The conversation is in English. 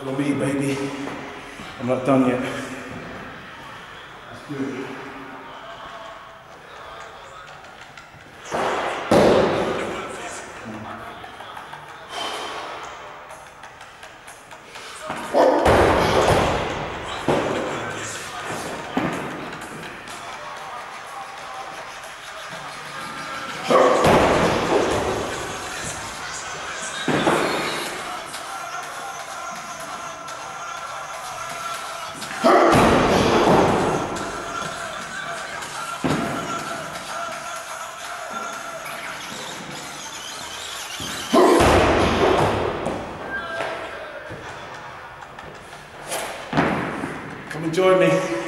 Follow me, baby. I'm not done yet. That's good. Come and join me.